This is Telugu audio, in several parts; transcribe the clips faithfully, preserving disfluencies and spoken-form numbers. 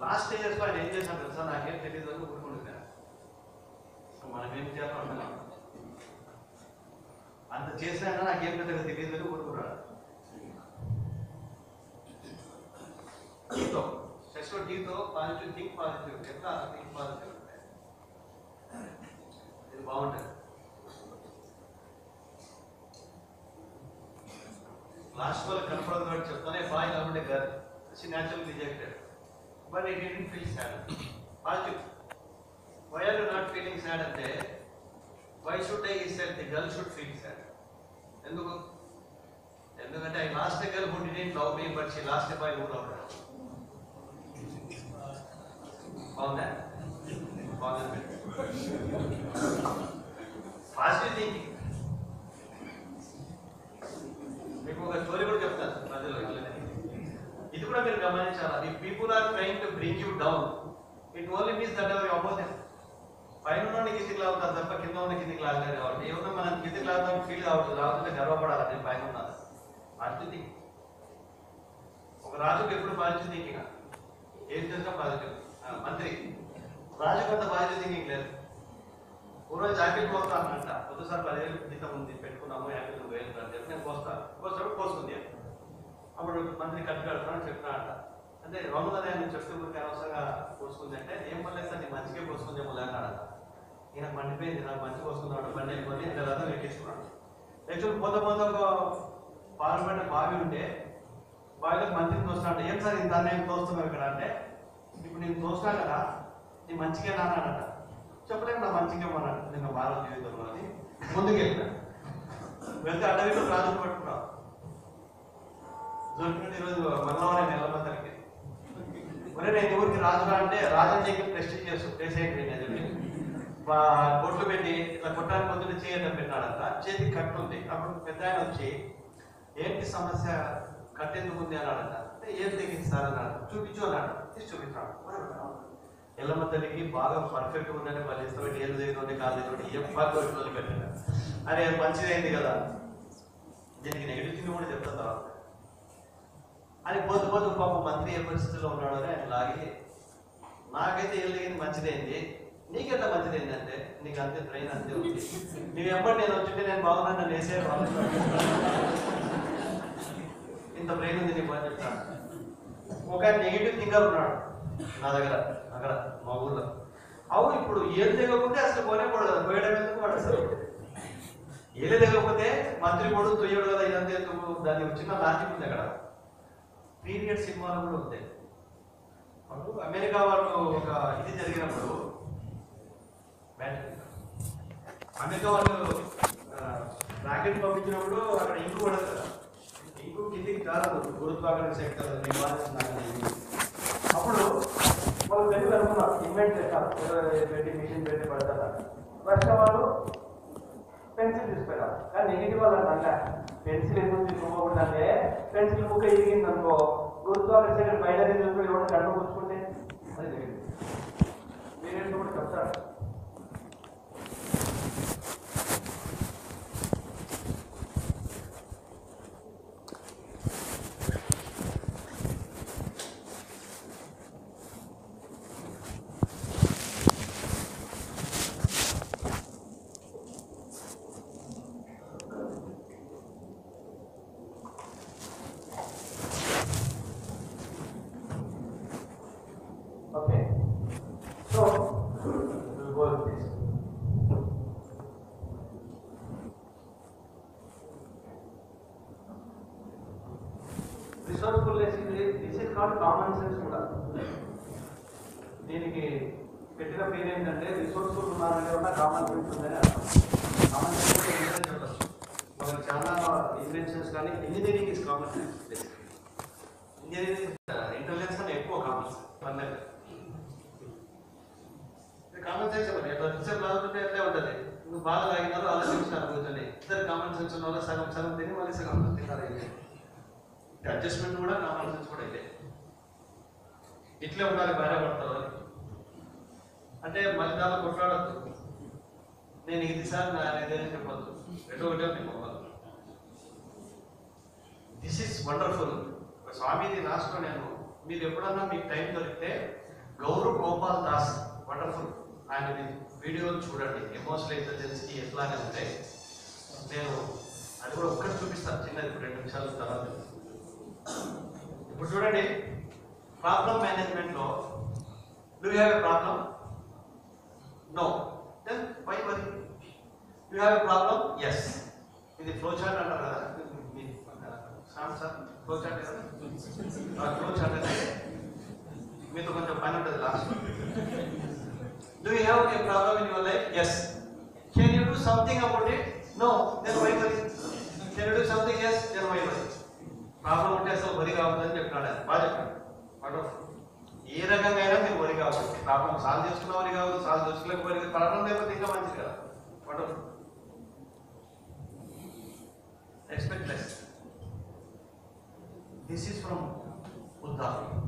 లాస్ట్ స్టేజెస్ లో ఆయన ఏం చేశాను తెలుసా, నాకేం తెలియదు అని ఊరుకుంటున్నా. సో మనం ఏం చేయాలో అంటున్నాం, అంత చేసినా నాకేం పెద్దగా తెలియదు అని ఊరుకున్నాడు. టీతో సెక్స్లో టీతో పాజిటివ్ థింక్ పాజిటివ్, ఎట్లా థింక్ పాజిటివ్ అంటే ఇది బాగుంటుంది. లాస్ట్ వాళ్ళు కన్ఫర్మ్ గా చెప్తానే బాయ్ కాబట్టి గారు she natural rejected but I didn't feel sad. Positive why are you not feeling sad అంటే why should I said the girl should feel sad. ఎందుకు? ఎందుకంటే I lost a girl who didn't love me but she lost a boy who loved her. బాగుందా? బాగుంది. Positive thinking. మీకు ఒక స్టోరీ కూడా చెప్తాను మధ్యలో. ఇది కూడా మీరు గమనించాలా, ఈ people are trying to bring you down, it only means that ever opposite. పైన ఉన్న కిందికి లాగుతారు తప్ప కింద ఉన్న కిందికి లాగలేదు. కాబట్టి ఏమన్నా మనం కిందికి లాగుతాం ఫీల్ కావద్దు, రావుతుంటే గర్వపడాలి నేను పైన ఉన్నాను. Positive thinking. ఒక రాజుకి ఎప్పుడు పాజిటివ్ థింకింగ్, ఏం చేసినా పాజిటివ్. మంత్రి రాజుకు అంత పాజిటివ్ థింకింగ్ లేదు. పూర్వం జాకెట్ కోస్తానంట, కొద్దిసారి పదివేలు జీతం ఉంది పెట్టుకున్నాము, యాభై రెండు వేలు అని చెప్పి నేను కోస్తాను. కోసినప్పుడు కోసుకుంది. అప్పుడు మంత్రి కట్టు కడతానని చెప్పినా అంట. అంటే రొమ్మదని ఆయన చెప్తూ ఊరికి అనవసరంగా కోసుకుంది అంటే ఏం పర్లేదు సార్ నీ మంచిగా కోసుకుందేమో లేనాడట. ఈయన మండిపోయింది, నాకు మంచి కోసుకున్నాడు, బండి వెళ్ళిపోతే ఇంత రథం ఎక్కించుకున్నాడు. యాక్చువల్ పోత పోత ఒక పార్లమెంట్ బావి ఉంటే బావిలోకి మంత్రిని తోస్తాడు. ఏం సార్ ఇంత నేను తోస్తున్నావు ఇక్కడ అంటే, ఇప్పుడు నేను తోస్తాను కదా నీ మంచిగా నాన్నాడట. చెప్పలేము నా మంచిగా అన్నాడు. నేను భారత జీవితంలో అని ముందుకు వెళ్ళినా వెళ్తే అడవిలో రాజును పట్టుకున్నావు. దొరికినట్టు ఈరోజు మల్లవారి నెలమందరికి ఒరే నేను ఊరికి రాజురా అంటే రాజు చెప్పి ప్రెస్టీజ్ చేస్తూ ప్రెసిడెంట్ చెప్పి కొట్లు పెట్టి ఇట్లా కొట్టడానికి పొద్దున్న చేయటం పెట్టాడంట. చేతికి కట్టు ఉంది. అప్పుడు పెద్ద ఆయన వచ్చి ఏంటి సమస్య, కట్టెందుకు ఉంది అన్నాడంట. అంటే ఏం తెగింది సార్ అన్నాడు. చూపించు అన్నాడు. తీసి చూపించాడు. ఎల్లమ్మ తల్లికి బాగా పర్ఫెక్ట్ ఉందని వాళ్ళు ఇష్టపడి ఏళ్ళు దగ్గర కాదు దగ్గర ఏం బాగా రోజులు పెట్టాడు. అరే మంచిదైంది కదా, దీనికి నెగిటివ్ థింగ్ కూడా చెప్తా తర్వాత అని పోతు పోతు పాప మంత్రి ఏ పరిస్థితుల్లో ఉన్నాడు అని ఆయన లాగి, నాకైతే ఏళ్ళు దిగింది మంచిదైంది, నీకెంత మంచిదైంది అంటే నీకు అంతే ట్రైన్ అంతే ఉంది, నువ్వు ఎప్పటి నేను వచ్చింటే నేను బాగున్నాను నన్ను వేసే ఇంత బ్రెయిన్ ఉంది నీకు అని చెప్తాను. ఒక నెగిటివ్ థింకర్ ఉన్నాడు నా దగ్గర అక్కడ మా ఊర్లో. అవును ఇప్పుడు ఏళ్ళు దిగకపోతే అసలు పోనే పోడు కదా, పోయడం ఎందుకు వాడు అసలు ఏళ్ళు దిగకపోతే మంత్రి కొడు తొయ్యడు కదా, ఇదంతా ఎందుకు? దాని చిన్న లాజిక్ ఉంది అక్కడ. పీరియడ్ సినిమాలు కూడా ఉంటాయి. అప్పుడు అమెరికా వాళ్ళు ఒక ఇది జరిగినప్పుడు అమెరికా వాళ్ళు రాకెట్ పంపించినప్పుడు అక్కడ ఇంకు పడదు కదా, ఇంకు కిందికి కాదు గురుత్వాకర్షణ శక్తి నివారిస్తున్నాను. అప్పుడు వాళ్ళు పెళ్లి అనుకున్నారు ఇన్వెంట్ చేస్తారు, పెట్టి మిషన్ పెట్టి పడతారు. ఫస్ట్ వాళ్ళు పెన్సిల్ తీసుకెళ్ళారు. కానీ నెగిటివ్ వాళ్ళు అంటే పెన్సిల్ ఎందుకు తీసుకోకూడదు అంటే పెన్సిల్ ముక్క ఇరిగింది అనుకో గుర్తుగా బయట తీసుకుని ఎవరు గంట కూర్చుకుంటే అది నెగిటివ్. పేరెంట్స్ కూడా చెప్తాడు. Okay, so we'll go with this. Resourcefulness is this is called common sense కూడా. దీనికి పెట్టిన పేరు ఏంటంటే రిసోర్స్ఫుల్ ఉన్నారంటే ఉన్న కామన్ సెన్స్ ఉందని అర్థం. కామన్ సెన్స్ ఇంటెలిజెన్స్ ఉండొచ్చు. మనకు చాలా ఇన్వెన్షన్స్ కానీ engineering is common sense. Engineering intelligence కన్నా ఎక్కువ కామన్ సెన్స్ పర్లేదు. కామన్ సెన్స్ చెప్పండి, ఎట్లా రిసెప్ట్ లాగుతుంటే ఎట్లే ఉంటుంది. నువ్వు బాగా లాగినారు అలా చూసినారు కూర్చొని ఇద్దరు కామన్ సెన్స్ ఉన్న వాళ్ళు సగం సగం తిని మళ్ళీ సగం తిన్నారు. అడ్జస్ట్మెంట్ కూడా కామన్ సెన్స్ కూడా అయితే ఇట్లే ఉండాలి భార్య భర్తలు అంటే మళ్ళీ దాంట్లో కొట్లాడద్దు. నేను ఇది సార్ నా ఇదేని చెప్పద్దు, ఎటో ఒకటే నేను అవ్వదు. This is wonderful. స్వామిది లాస్ట్లో నేను మీరు ఎప్పుడన్నా మీకు టైం దొరికితే గౌరవ్ గోపాల్ దాస్ వండర్ఫుల్. ఆయన వీడియోలు చూడండి, ఎమోషనల్ ఇంటెలిజెన్స్కి ఎట్లానే ఉంటాయి. నేను అది కూడా ఒక్కటి చూపిస్తాను, చిన్నది రెండు నిమిషాల తర్వాత. ఇప్పుడు చూడండి, ప్రాబ్లం మేనేజ్మెంట్లో do you have a problem? No. Then why worry? You have a problem? Yes. ఇది ఫ్లో చార్ట్ అంటారు కదా, సార్ ఫ్లో చార్ట్ కదా, ఫ్లో చార్ట్ అంటే మీతో కొంచెం పని ఉంటుంది last. Do you have a problem in your life? Yes. Can you do something about it? No. Then why worry? Can you do something? Yes. Then why worry? Problem ఉంటే అసలు వరి కావద్దని చెప్తున్నాడు. బాగా చెప్పాడు. వండర్ఫుల్. ఏ రకంగా అయినా మీరు వరి కావాలి. ప్రాబ్లం సాల్వ్ చేసుకున్న వరి కావాలి, సాల్వ్ చేసుకోలేకపోయి ప్రాబ్లం లేకపోతే ఇంకా మంచిది కదా. Wonderful. Expect less. This is from Buddha.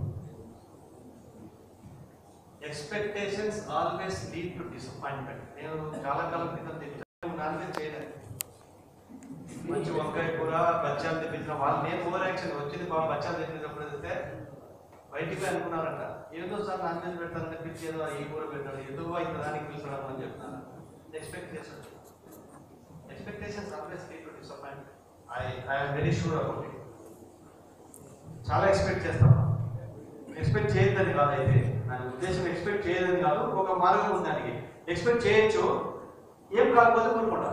Expectations always lead to disappointment. నేను చాలా కాలం క్రితం తెచ్చాను, నాన్ వెజ్ చేయలేదు. మంచి వంకాయ కూర బచ్చాలు తెప్పించిన వాళ్ళు, నేను ఓవర్ యాక్షన్ వచ్చింది బాబు బచ్చాలు తెప్పించినప్పుడు అయితే బయటికి అనుకున్నారంట, ఏదో సార్ నాన్ వెజ్ పెడతానంటే పిలిచి ఏదో ఈ కూర పెట్టాడు, ఏదో ఇంత దానికి పిలిచడం అని చెప్తున్నాను. Expectation expectations always lead to disappointment. I I'm very sure about it. చాలా ఎక్స్పెక్ట్ చేస్తాం. ఎక్స్పెక్ట్ చేయొద్దని కాదు, అయితే నా ఉద్దేశం ఎక్స్పెక్ట్ చేయదని కాదు, ఒక మార్గం ఉంది దానికి. ఎక్స్పెక్ట్ చేయొచ్చు, ఏం కాకపోతే కోరుకుంటా.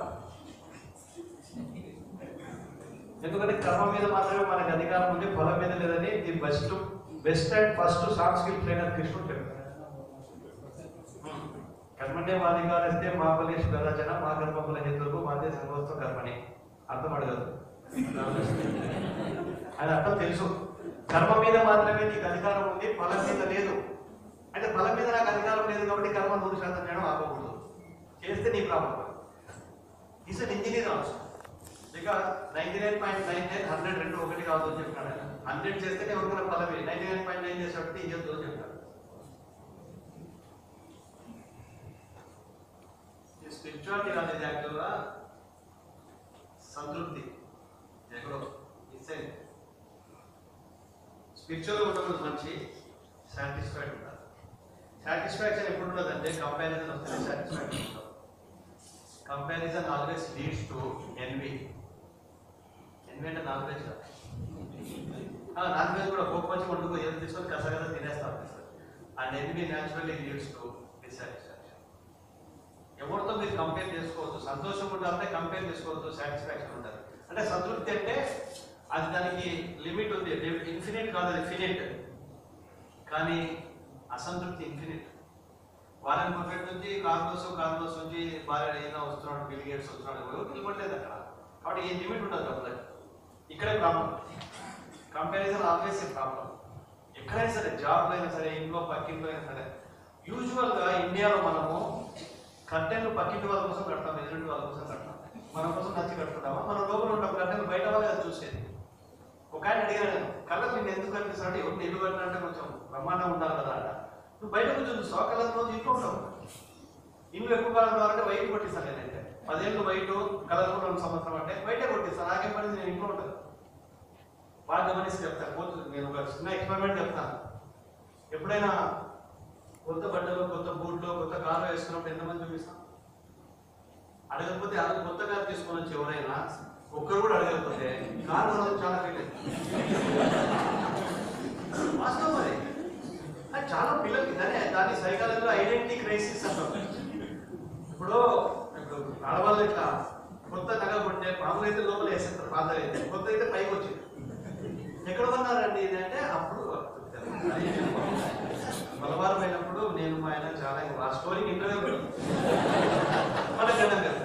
ఎందుకంటే కర్మ మీద మాత్రమే మనకు అధికారం ఉంది, ఫలం మీద లేదని the best best and first soft skill trainer కృష్ణుడు చెప్పారు. కర్మనే మాధికారిస్తే మా ఫలేషు గదాచన మా కర్మఫల హేతులకు మాదే సంగోస్తో కర్మని. అర్థం అడగదు, అది అర్థం తెలుసు. కర్మ మీద మాత్రమే నీకు అధికారం ఉంది, ఫలం మీద లేదు. అంటే ఫలం మీద నాకు అధికారం లేదు కాబట్టి కర్మ నూరు శాతం చేయడం ఆపకూడదు. చేస్తే నీ problem. Is an engineer also. ఇక ninety nine point nine nine hundred రెండు ఒకటి కావద్దు అని చెప్తాడు ఆయన. హండ్రెడ్ చేస్తే ఎవరికైనా ఫలమే, నైన్టీ నైన్ పాయింట్ నైన్ చేసేటప్పుడు ఏం చెప్తుందో చెప్తాడు. ఈ స్పిరిచువాలిటీ అనేది యాక్చువల్గా సంతృప్తి ఎక్కడో ఇస్తే స్పిరిచువల్ ఉండడం మంచి సాటిస్ఫైడ్ ఉంటారు. సాటిస్ఫాక్షన్ ఎప్పుడు ఉండదంటే కంపారిజన్ వస్తే సాటిస్ఫాక్షన్ ఉంటుంది. Comparison always leads to envy. Envy అంటే నాన్ వెజ్ కాదు, నాన్ వెజ్ కూడా కోపం వచ్చి వండుకో ఏదో తీసుకొని కసగద తినేస్తాం. And envy naturally leads to dissatisfaction. ఎవరితో మీరు కంపేర్ చేసుకోవద్దు. సంతోషం ఉండాలంటే కంపేర్ చేసుకోవద్దు, సాటిస్ఫాక్షన్ ఉంటుంది. అంటే సంతృప్తి అంటే అది దానికి లిమిట్ ఉంది, ఇన్ఫినిట్ కాదు, అది ఫినిట్. కానీ అసంతృప్తి ఇన్ఫినిట్. వారన్ బఫెట్ నుంచి కార్లోస్ కార్లోస్ నుంచి భార్య ఏదైనా వస్తున్నాడు, బిల్ గేట్స్ వస్తున్నాడు, ఎవరు నిలబడలేదు అక్కడ. కాబట్టి ఏ లిమిట్ ఉండదు డబ్బులకి. ఇక్కడే problem. Comparison always a problem. ఎక్కడైనా సరే, జాబ్లో అయినా సరే, ఇంట్లో పక్కింట్లో అయినా సరే. యూజువల్గా ఇండియాలో మనము కర్టెన్లు పక్కింటి వాళ్ళ కోసం కడతాం, ఎదురింటి వాళ్ళ కోసం కడతాం. మన కోసం నచ్చి కట్టుకుంటామా? మన లోపల ఉంటాం కర్టెన్లు, బయట వాళ్ళే అది చూసేది. ఒక ఆయన అడిగాను, కళ్ళకు నేను ఎందుకు కనిపిస్తాడు, ఎవరు ఇల్లు కట్టినంటే కొంచెం బ్రహ్మాండం ఉండాలి కదా అంట. నువ్వు బయట కొంచెం చూస్తావు, కలర్ రోజు ఇంట్లో ఉంటావు. ఇల్లు ఎక్కువ కాలం కావాలంటే వైట్ కొట్టిస్తాను నేనైతే. పదేళ్ళు వైట్ కలర్ఫుల్ రెండు సంవత్సరం అంటే బయటే కొట్టిస్తాను. నాకేం పని, నేను ఇంట్లో ఉంటాను. బాగా గమనిస్తే చెప్తాను. పోతుంది, నేను ఒక చిన్న ఎక్స్పెరిమెంట్ చెప్తాను. ఎప్పుడైనా కొత్త బట్టలు, కొత్త బూట్లు, కొత్త కారు వేసుకున్నప్పుడు ఎంతమంది చూపిస్తాం? అడగకపోతే అది కొత్త కారు తీసుకొని వచ్చి ఎవరైనా ఒక్కరు కూడా అడగకపోతే కారు కొనడం చాలా ఫీల్ అయింది. వాస్తవం అది. అది చాలా పిల్లలకి దాని దాని సైకాలజీలో ఐడెంటిటీ క్రైసిస్ అంటాం. ఇప్పుడు ఇప్పుడు ఆడవాళ్ళు ఇట్లా కొత్త నగ కొంటే మామూలు అయితే లోపల వేసేస్తారు, పాత అయితే కొత్త అయితే పైకి వచ్చింది. ఎక్కడ కొన్నారండి ఇది అంటే అప్పుడు బలవారం అయినప్పుడు నేను మా ఆయన చాలా ఆ స్టోరీకి ఇంటర్వ్యూ మనకు.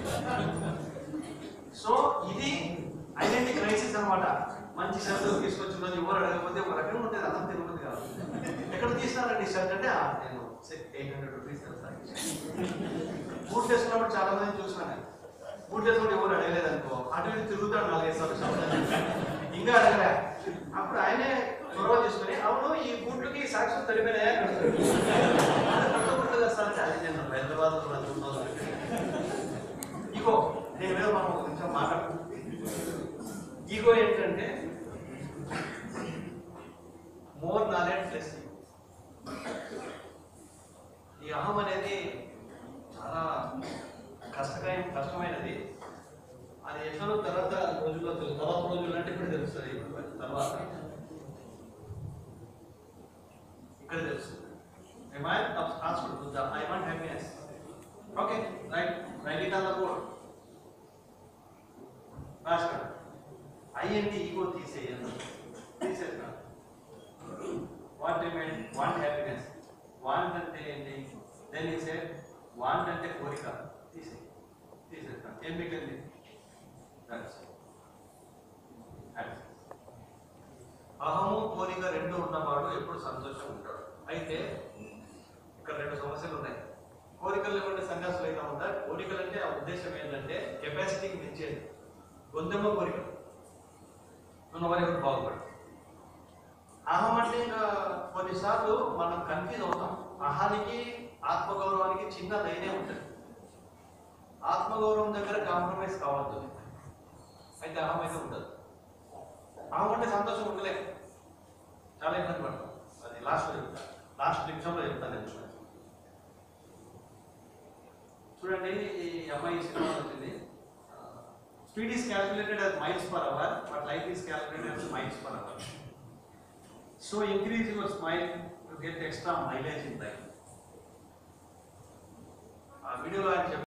సో ఇది ఐడెంటిటీ క్రైసిస్ అనమాట. మంచి షర్ట్ తీసుకొచ్చి రోజు ఎవరు అడగకపోతే ఒక రకంగా ఉంటుంది, అన్నం తిరుగుతుంది కాదు. ఎక్కడ తీసినారండి షర్ట్ అంటే నేను ఎయిట్ హండ్రెడ్ రూపీస్ బూట్ వేసుకున్నప్పుడు చాలా మంది చూసినాను. బూట్ వేసుకుంటే ఎవరు అడగలేదు అనుకో, అటు ఇటు తిరుగుతాడు నాలుగైదు సార్లు, ఇంకా అడగలే. అప్పుడు ఆయనే చొరవ తీసుకుని అవును ఈ బూట్లకి సాక్షులు తడిపోయినాయా కడతారంటే అది నేను హైదరాబాద్ చూస్తున్నాను. ఇగో నేను మీద మనం ఒక నిమిషం మాట్లాడుతున్నాం. ఈగో ఏంటంటే మోర్ నాలెడ్జ్ లెస్. ఈ అహం అనేది చాలా కష్టకరం కష్టమైనది. అది ఎట్లనో తర్వాత రోజుల్లో తెలుసు, తర్వాత రోజులు అంటే ఇప్పుడు తెలుస్తుంది, తర్వాత ఇక్కడ తెలుస్తుంది. Am I transferred to the I want happiness? Okay, right, write it on the board. రాష్ట్ర I అంటే ఈగో తీసేయాలి, తీసేస్తా. What remain? Want happiness. Want అంటే ఏంటి? దెన్ ఈ సే వాంట్ అంటే కోరిక, తీసే తీసేస్తా. ఏం మిగిలింది? అహము కోరిక రెండు ఉన్నవాడు ఎప్పుడు సంతోషంగా ఉంటాడు. అయితే ఇక్కడ రెండు సమస్యలు ఉన్నాయి. కోరికలు లేకుండా సన్యాసులు అయినా ఉంటారు. కోరికలు అంటే ఆ ఉద్దేశం ఏంటంటే కెపాసిటీకి మించేది. గొంతెమ్మ కోరిక నువ్వు ఎవరు బాగుపడు. అహం అంటే ఇంకా కొన్నిసార్లు మనం కన్ఫ్యూజ్ అవుతాం. అహానికి ఆత్మగౌరవానికి చిన్న లైనే ఉంటుంది. ఆత్మగౌరవం దగ్గర కాంప్రమైజ్ కావద్దు. అయితే అహం అయితే ఉండదు. అహం అంటే సంతోషం ఉండలే, చాలా ఇబ్బంది పడతాం. అది లాస్ట్లో చెప్తాను, లాస్ట్ నిమిషంలో చెప్తాను నేను. చూడండి, ఈ అమ్మాయి సినిమా వచ్చింది. Speed is calculated as miles per hour, but life is calculated as miles per hour. So increase your smile to get extra mileage in life. ఆ వీడియోలో ఆయన